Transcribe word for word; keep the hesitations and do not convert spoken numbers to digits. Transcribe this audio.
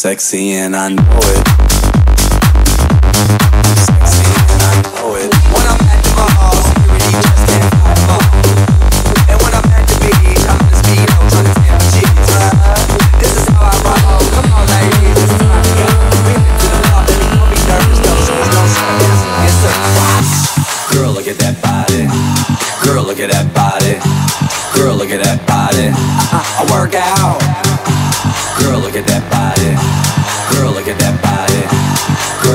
sexy and I know it. I'm sexy and I know it. When I'm at the mall, security just can't fight them all. And when I'm at the beach, I'm the speed, I'm trying to take my cheese. This is how I roll. Come on, ladies, it's time to go. We been to the club, and don't be nervous, no shoes, no shirt. Yes, yes, sir. Girl, look at that body. Girl, look at that body. Girl, look at that body. I, I work out. Girl, look at that body. Girl, look at that body.